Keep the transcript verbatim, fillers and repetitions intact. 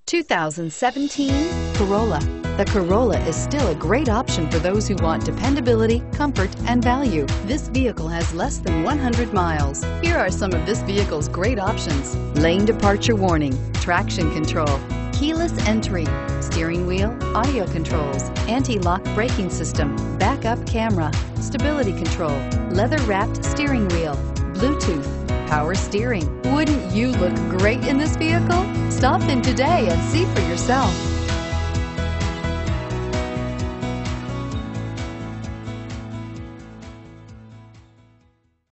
two thousand seventeen Corolla. The Corolla is still a great option for those who want dependability, comfort, and value. This vehicle has less than one hundred miles. Here are some of this vehicle's great options: lane departure warning, traction control, keyless entry, steering wheel audio controls, anti-lock braking system, backup camera, stability control, leather-wrapped steering wheel, Bluetooth, power steering. Wouldn't you look great in this vehicle? Stop in today and see for yourself.